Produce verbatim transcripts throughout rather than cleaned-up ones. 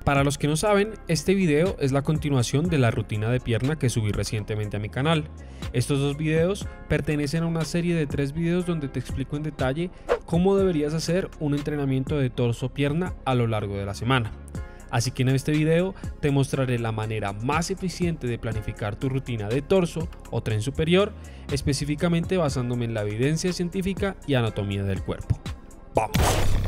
Para los que no saben, este video es la continuación de la rutina de pierna que subí recientemente a mi canal. Estos dos videos pertenecen a una serie de tres videos donde te explico en detalle cómo deberías hacer un entrenamiento de torso-pierna a lo largo de la semana. Así que en este video te mostraré la manera más eficiente de planificar tu rutina de torso o tren superior, específicamente basándome en la evidencia científica y anatomía del cuerpo. ¡Vamos!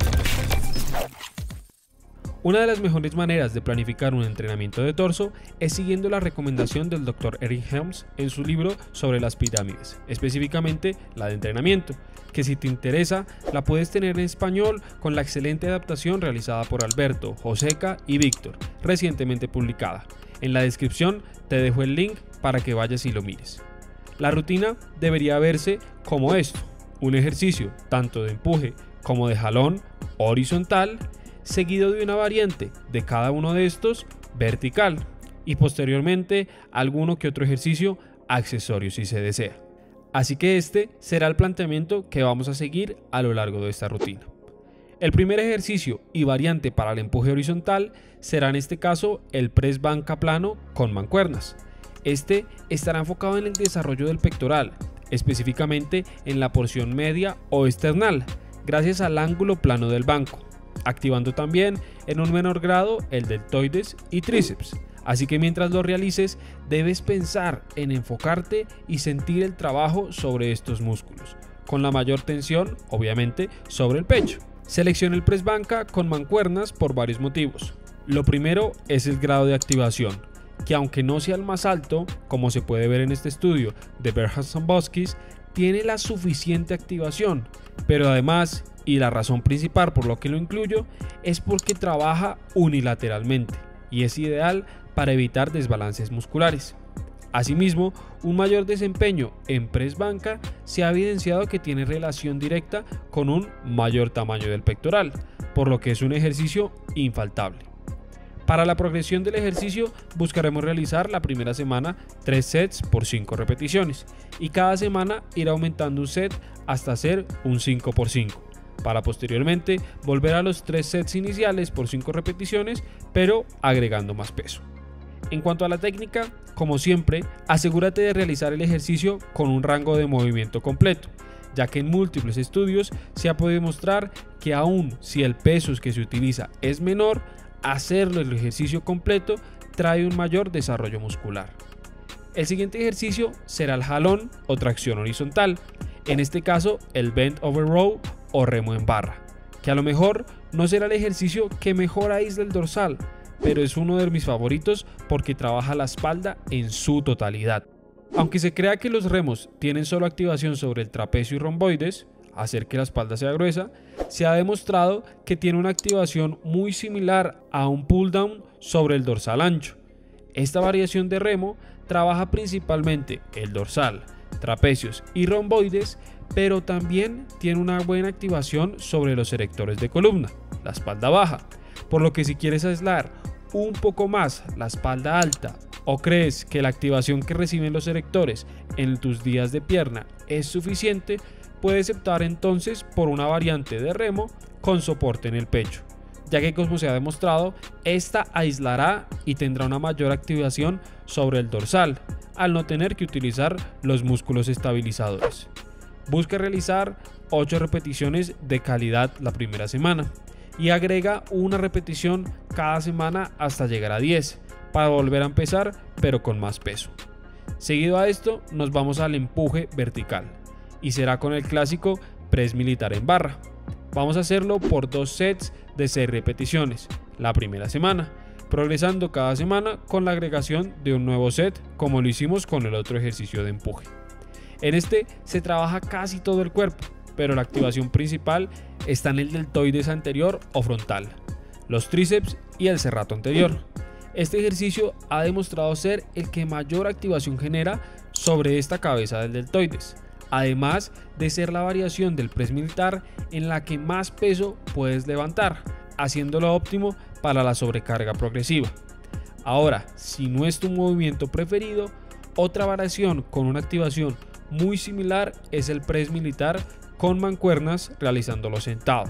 Una de las mejores maneras de planificar un entrenamiento de torso es siguiendo la recomendación del doctor Eric Helms en su libro sobre las pirámides, específicamente la de entrenamiento, que si te interesa la puedes tener en español con la excelente adaptación realizada por Alberto, Joseca y Víctor, recientemente publicada. En la descripción te dejo el link para que vayas y lo mires. La rutina debería verse como esto: un ejercicio tanto de empuje como de jalón horizontal, seguido de una variante de cada uno de estos vertical y posteriormente alguno que otro ejercicio accesorio si se desea. Así que este será el planteamiento que vamos a seguir a lo largo de esta rutina. El primer ejercicio y variante para el empuje horizontal será en este caso el press banca plano con mancuernas. Este estará enfocado en el desarrollo del pectoral, específicamente en la porción media o esternal, gracias al ángulo plano del banco, activando también en un menor grado el deltoides y tríceps. Así que mientras lo realices debes pensar en enfocarte y sentir el trabajo sobre estos músculos, con la mayor tensión obviamente sobre el pecho. Selecciona el press banca con mancuernas por varios motivos. Lo primero es el grado de activación, que aunque no sea el más alto, como se puede ver en este estudio de Berhan-Samboskis, tiene la suficiente activación, pero además, y la razón principal por lo que lo incluyo, es porque trabaja unilateralmente y es ideal para evitar desbalances musculares. Asimismo, un mayor desempeño en press banca se ha evidenciado que tiene relación directa con un mayor tamaño del pectoral, por lo que es un ejercicio infaltable. Para la progresión del ejercicio buscaremos realizar la primera semana tres sets por cinco repeticiones y cada semana ir aumentando un set hasta hacer un cinco por cinco, para posteriormente volver a los tres sets iniciales por cinco repeticiones, pero agregando más peso. En cuanto a la técnica, como siempre, asegúrate de realizar el ejercicio con un rango de movimiento completo, ya que en múltiples estudios se ha podido mostrar que aun si el peso que se utiliza es menor, hacerlo el ejercicio completo trae un mayor desarrollo muscular. El siguiente ejercicio será el jalón o tracción horizontal, en este caso el bent over row o remo en barra, que a lo mejor no será el ejercicio que mejor aísla el dorsal, pero es uno de mis favoritos porque trabaja la espalda en su totalidad. Aunque se crea que los remos tienen solo activación sobre el trapecio y romboides, hacer que la espalda sea gruesa, se ha demostrado que tiene una activación muy similar a un pull down sobre el dorsal ancho. Esta variación de remo trabaja principalmente el dorsal, trapecios y romboides, pero también tiene una buena activación sobre los erectores de columna, la espalda baja, por lo que si quieres aislar un poco más la espalda alta o crees que la activación que reciben los erectores en tus días de pierna es suficiente, puedes optar entonces por una variante de remo con soporte en el pecho, ya que como se ha demostrado, esta aislará y tendrá una mayor activación sobre el dorsal, al no tener que utilizar los músculos estabilizadores. Busca realizar ocho repeticiones de calidad la primera semana y agrega una repetición cada semana hasta llegar a diez para volver a empezar pero con más peso. Seguido a esto nos vamos al empuje vertical y será con el clásico press militar en barra. Vamos a hacerlo por dos sets de seis repeticiones la primera semana, progresando cada semana con la agregación de un nuevo set como lo hicimos con el otro ejercicio de empuje. En este se trabaja casi todo el cuerpo, pero la activación principal está en el deltoides anterior o frontal, los tríceps y el serrato anterior. Este ejercicio ha demostrado ser el que mayor activación genera sobre esta cabeza del deltoides, además de ser la variación del press militar en la que más peso puedes levantar, haciéndolo óptimo para la sobrecarga progresiva. Ahora, si no es tu movimiento preferido, otra variación con una activación muy similar es el press militar con mancuernas realizándolo sentado,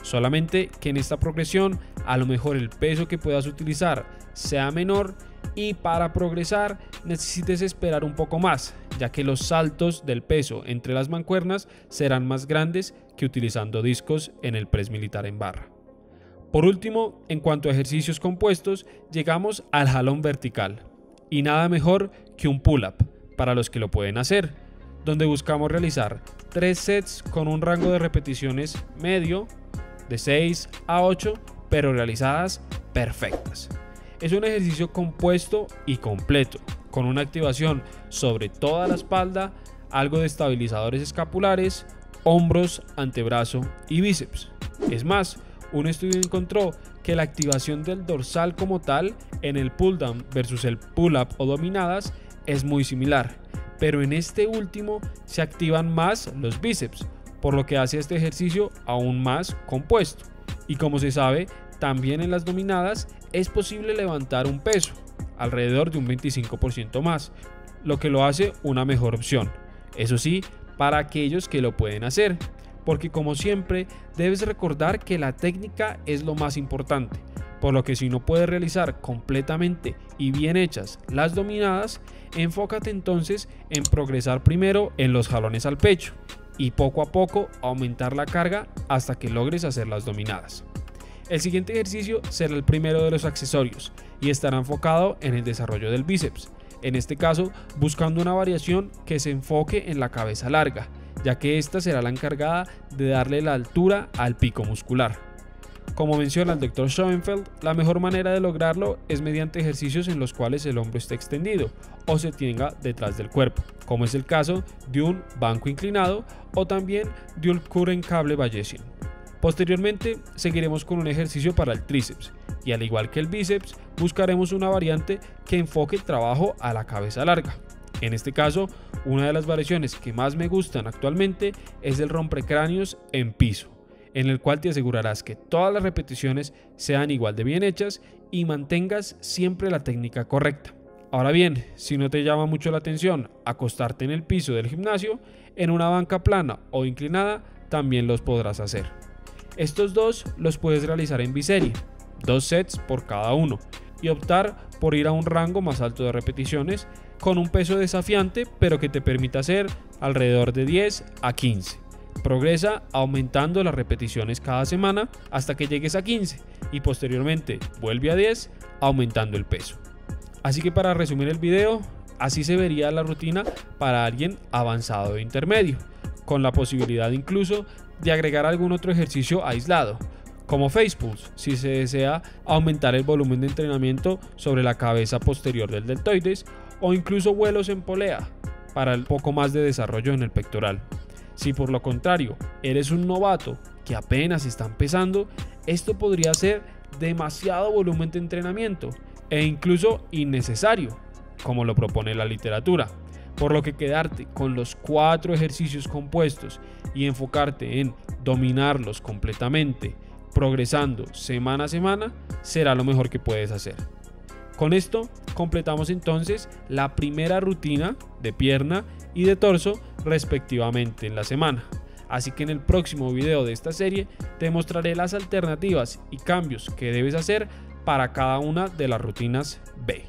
solamente que en esta progresión a lo mejor el peso que puedas utilizar sea menor y para progresar necesites esperar un poco más, ya que los saltos del peso entre las mancuernas serán más grandes que utilizando discos en el press militar en barra. Por último, en cuanto a ejercicios compuestos, llegamos al jalón vertical, y nada mejor que un pull-up para los que lo pueden hacer, donde buscamos realizar tres sets con un rango de repeticiones medio de seis a ocho, pero realizadas perfectas. Es un ejercicio compuesto y completo, con una activación sobre toda la espalda, algo de estabilizadores escapulares, hombros, antebrazo y bíceps. Es más, un estudio encontró que la activación del dorsal como tal en el pull down versus el pull up o dominadas es muy similar, pero en este último se activan más los bíceps, por lo que hace este ejercicio aún más compuesto. Y como se sabe, también en las dominadas es posible levantar un peso, alrededor de un veinticinco por ciento más, lo que lo hace una mejor opción. Eso sí, para aquellos que lo pueden hacer, porque como siempre debes recordar que la técnica es lo más importante, por lo que si no puedes realizar completamente y bien hechas las dominadas, enfócate entonces en progresar primero en los jalones al pecho y poco a poco aumentar la carga hasta que logres hacer las dominadas. El siguiente ejercicio será el primero de los accesorios y estará enfocado en el desarrollo del bíceps, en este caso buscando una variación que se enfoque en la cabeza larga, ya que esta será la encargada de darle la altura al pico muscular. Como menciona el doctor Schoenfeld, la mejor manera de lograrlo es mediante ejercicios en los cuales el hombro esté extendido o se tenga detrás del cuerpo, como es el caso de un banco inclinado o también de un current cable Bayesian. Posteriormente seguiremos con un ejercicio para el tríceps y al igual que el bíceps buscaremos una variante que enfoque el trabajo a la cabeza larga. En este caso, una de las variaciones que más me gustan actualmente es el rompecráneos en piso, en el cual te asegurarás que todas las repeticiones sean igual de bien hechas y mantengas siempre la técnica correcta. Ahora bien, si no te llama mucho la atención acostarte en el piso del gimnasio, en una banca plana o inclinada también los podrás hacer. Estos dos los puedes realizar en biserie, dos sets por cada uno, y optar por ir a un rango más alto de repeticiones con un peso desafiante pero que te permita hacer alrededor de diez a quince. Progresa aumentando las repeticiones cada semana hasta que llegues a quince y posteriormente vuelve a diez aumentando el peso. Así que para resumir el video, así se vería la rutina para alguien avanzado e intermedio, con la posibilidad incluso de agregar algún otro ejercicio aislado, como face pulls, si se desea aumentar el volumen de entrenamiento sobre la cabeza posterior del deltoides, o incluso vuelos en polea, para un poco más de desarrollo en el pectoral. Si por lo contrario eres un novato que apenas está empezando, esto podría ser demasiado volumen de entrenamiento e incluso innecesario, como lo propone la literatura, por lo que quedarte con los cuatro ejercicios compuestos y enfocarte en dominarlos completamente, progresando semana a semana, será lo mejor que puedes hacer. Con esto completamos entonces la primera rutina de pierna y de torso respectivamente en la semana. Así que en el próximo video de esta serie te mostraré las alternativas y cambios que debes hacer para cada una de las rutinas B.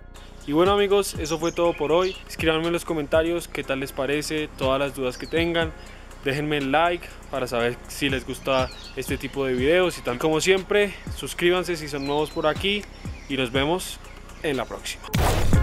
Y bueno amigos, eso fue todo por hoy. Escríbanme en los comentarios qué tal les parece, todas las dudas que tengan. Déjenme el like para saber si les gusta este tipo de videos y tal. Como siempre, suscríbanse si son nuevos por aquí y nos vemos en la próxima.